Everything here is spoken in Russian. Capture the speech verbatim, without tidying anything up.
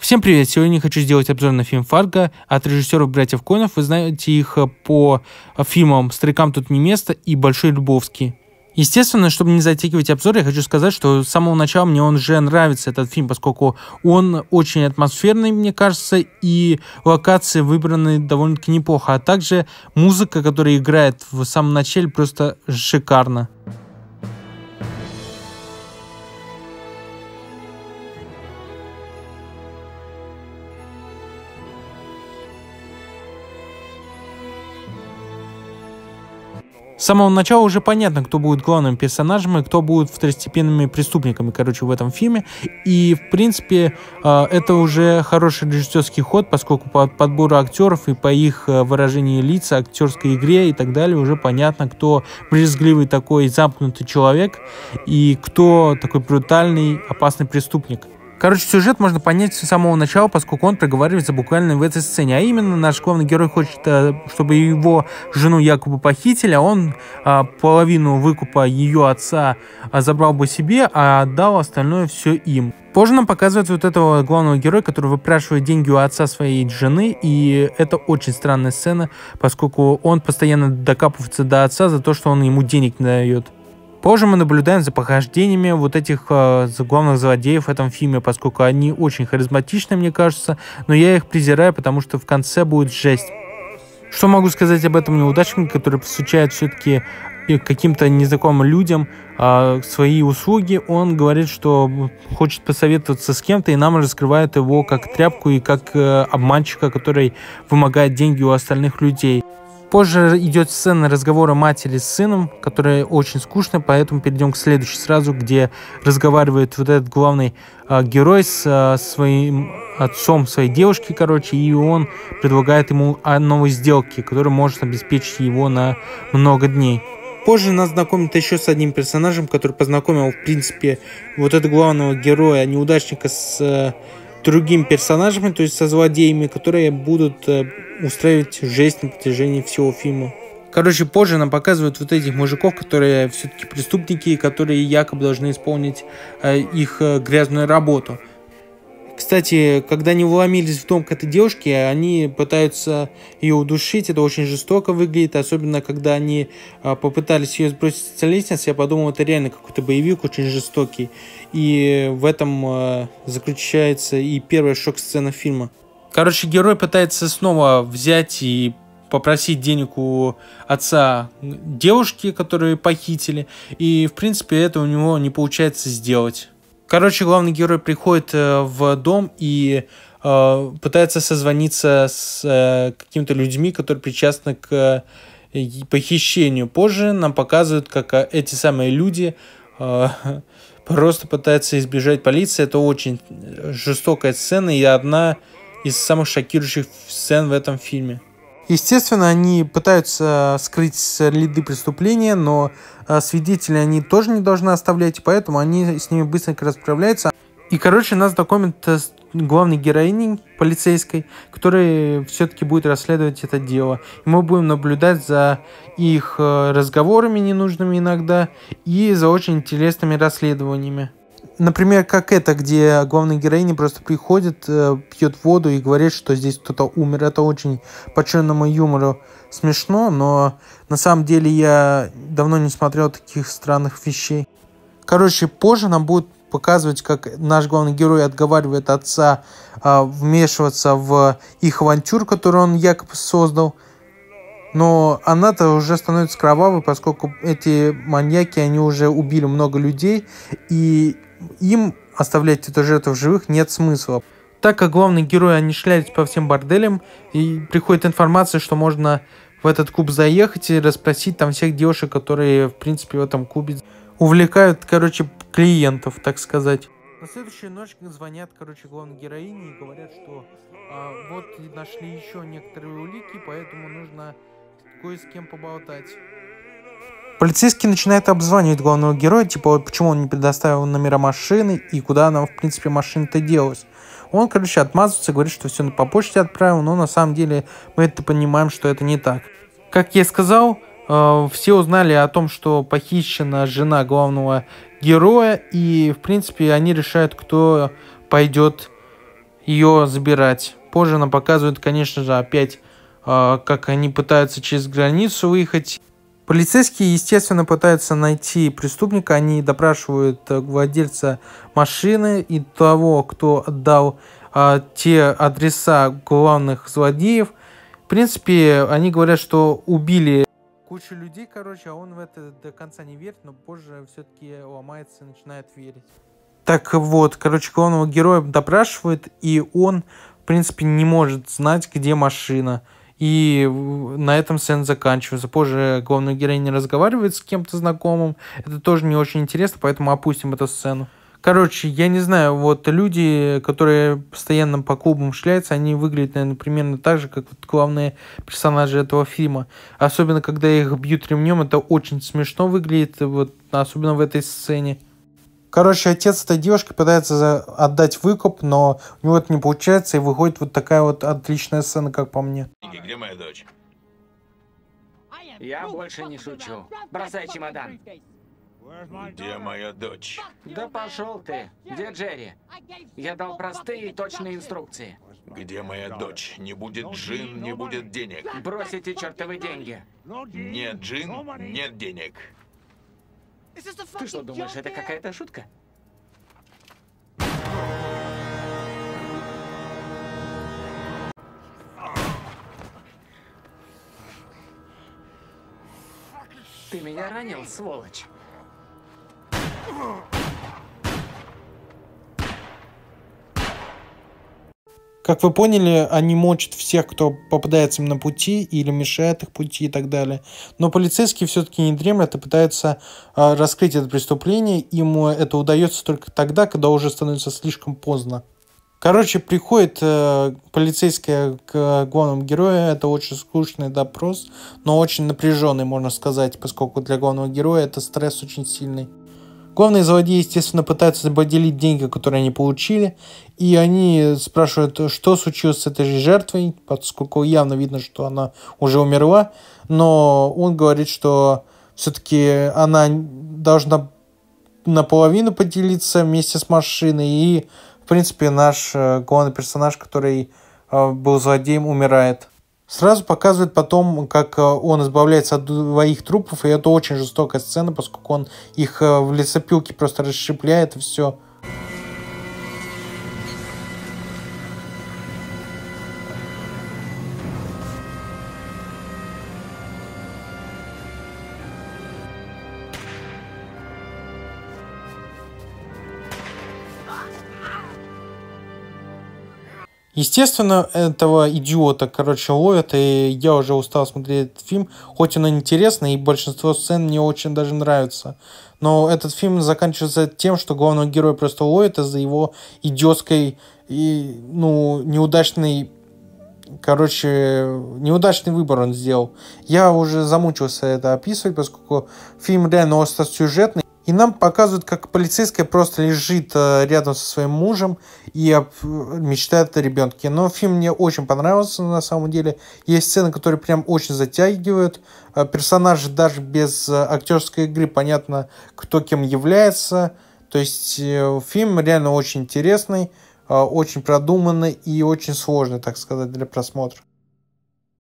Всем привет! Сегодня хочу сделать обзор на фильм «Фарго» от режиссеров братьев Коэнов. Вы знаете их по фильмам «Старикам тут не место» и «Большой Любовский». Естественно, чтобы не затягивать обзор, я хочу сказать, что с самого начала мне он уже нравится, этот фильм, поскольку он очень атмосферный, мне кажется, и локации выбраны довольно-таки неплохо, а также музыка, которая играет в самом начале, просто шикарно. С самого начала уже понятно, кто будет главным персонажем и кто будет второстепенными преступниками, короче, в этом фильме. И, в принципе, это уже хороший режиссерский ход, поскольку по подбору актеров и по их выражению лиц, актерской игре и так далее уже понятно, кто брезгливый такой замкнутый человек и кто такой брутальный, опасный преступник. Короче, сюжет можно понять с самого начала, поскольку он проговаривается буквально в этой сцене. А именно, наш главный герой хочет, чтобы его жену якобы похитили, а он а, половину выкупа ее отца а, забрал бы себе, а отдал остальное все им. Позже нам показывают вот этого главного героя, который выпрашивает деньги у отца своей жены, и это очень странная сцена, поскольку он постоянно докапывается до отца за то, что он ему денег не дает. Позже мы наблюдаем за похождениями вот этих э, главных злодеев в этом фильме, поскольку они очень харизматичны, мне кажется, но я их презираю, потому что в конце будет жесть. Что могу сказать об этом неудачнике, который посвящает все-таки каким-то незнакомым людям э, свои услуги? Он говорит, что хочет посоветоваться с кем-то, и нам раскрывает его как тряпку и как э, обманщика, который вымогает деньги у остальных людей. Позже идет сцена разговора матери с сыном, которая очень скучная, поэтому перейдем к следующей сразу, где разговаривает вот этот главный э, герой с э, своим отцом своей девушки, короче, и он предлагает ему новые сделки, которые может обеспечить его на много дней. Позже нас знакомят еще с одним персонажем, который познакомил, в принципе, вот этого главного героя, неудачника, с э, другими персонажами, то есть со злодеями, которые будут э, устраивать жесть на протяжении всего фильма. Короче, позже нам показывают вот этих мужиков, которые все-таки преступники, которые якобы должны исполнить э, их э, грязную работу. Кстати, когда они вломились в дом к этой девушке, они пытаются ее удушить. Это очень жестоко выглядит, особенно когда они а, попытались ее сбросить с лестницы. Я подумал, это реально какой-то боевик очень жестокий. И в этом а, заключается и первая шок-сцена фильма. Короче, герой пытается снова взять и попросить денег у отца девушки, которую похитили. И, в принципе, это у него не получается сделать. Короче, главный герой приходит э, в дом и э, пытается созвониться с э, какими-то людьми, которые причастны к э, похищению. Позже нам показывают, как э, эти самые люди э, просто пытаются избежать полиции. Это очень жестокая сцена и одна из самых шокирующих сцен в этом фильме. Естественно, они пытаются скрыть следы преступления, но свидетелей они тоже не должны оставлять, поэтому они с ними быстренько расправляются. И, короче, нас знакомят с главной героиней полицейской, которая все-таки будет расследовать это дело. И мы будем наблюдать за их разговорами ненужными иногда и за очень интересными расследованиями. Например, как это, где главная героиня просто приходит, пьет воду и говорит, что здесь кто-то умер. Это очень по черному юмору смешно, но на самом деле я давно не смотрел таких странных вещей. Короче, позже нам будут показывать, как наш главный герой отговаривает отца а, вмешиваться в их авантюру, которую он якобы создал. Но она-то уже становится кровавой, поскольку эти маньяки, они уже убили много людей, и им оставлять эту жертву в живых нет смысла. Так как главные герои, они шляются по всем борделям, и приходит информация, что можно в этот клуб заехать и расспросить там всех девушек, которые, в принципе, в этом клубе увлекают, короче, клиентов, так сказать. На следующую ночь звонят, короче, главной героине и говорят, что а, вот нашли еще некоторые улики, поэтому нужно кое с кем поболтать. Полицейский начинает обзванивать главного героя, типа, почему он не предоставил номера машины и куда она, в принципе, машина-то делась. Он, короче, отмазывается, говорит, что все по почте отправил, но на самом деле мы это понимаем, что это не так. Как я сказал, э, все узнали о том, что похищена жена главного героя, и, в принципе, они решают, кто пойдет ее забирать. Позже нам показывают, конечно же, опять, э, как они пытаются через границу выехать. Полицейские, естественно, пытаются найти преступника. Они допрашивают владельца машины и того, кто отдал э, те адреса главных злодеев. В принципе, они говорят, что убили кучу людей, короче, а он в это до конца не верит, но позже все-таки ломается и начинает верить. Так вот, короче, главного героя допрашивают, и он, в принципе, не может знать, где машина. И на этом сцена заканчивается. Позже главная героиня разговаривает с кем-то знакомым. Это тоже не очень интересно, поэтому опустим эту сцену. Короче, я не знаю, вот люди, которые постоянно по клубам шляются, они выглядят, наверное, примерно так же, как вот главные персонажи этого фильма. Особенно, когда их бьют ремнем, это очень смешно выглядит, вот, особенно в этой сцене. Короче, отец этой девушки пытается отдать выкуп, но у него это не получается, и выходит вот такая вот отличная сцена, как по мне. Где моя дочь? Я больше не шучу. Бросай чемодан. Где моя дочь? Да пошел ты. Где Джерри? Я дал простые и точные инструкции. Где моя дочь? Не будет джин, не будет денег. Брось эти чертовы деньги. Нет джин, нет денег. Ты что, думаешь, это какая-то шутка? Ты меня ранил, сволочь? Как вы поняли, они мочат всех, кто попадается им на пути или мешает их пути и так далее. Но полицейские все-таки не дремлят и пытаются э, раскрыть это преступление. Им это удается только тогда, когда уже становится слишком поздно. Короче, приходит э, полицейская к главному герою. Это очень скучный допрос, но очень напряженный, можно сказать, поскольку для главного героя это стресс очень сильный. Главные злодеи, естественно, пытаются поделить деньги, которые они получили, и они спрашивают, что случилось с этой же жертвой, поскольку явно видно, что она уже умерла, но он говорит, что все-таки она должна наполовину поделиться вместе с машиной, и, в принципе, наш главный персонаж, который был злодеем, умирает. Сразу показывает потом, как он избавляется от двоих трупов, и это очень жестокая сцена, поскольку он их в лесопилке просто расщепляет, и все. Естественно, этого идиота, короче, ловят, и я уже устал смотреть этот фильм, хоть он и интересный, и большинство сцен мне очень даже нравится. Но этот фильм заканчивается тем, что главного героя просто ловят из-за его идиотской и, ну, неудачной, короче, неудачный выбор он сделал. Я уже замучился это описывать, поскольку фильм реально остросюжетный. И нам показывают, как полицейская просто лежит рядом со своим мужем и мечтает о ребенке. Но фильм мне очень понравился на самом деле. Есть сцены, которые прям очень затягивают. Персонажи даже без актерской игры понятно, кто кем является. То есть фильм реально очень интересный, очень продуманный и очень сложный, так сказать, для просмотра.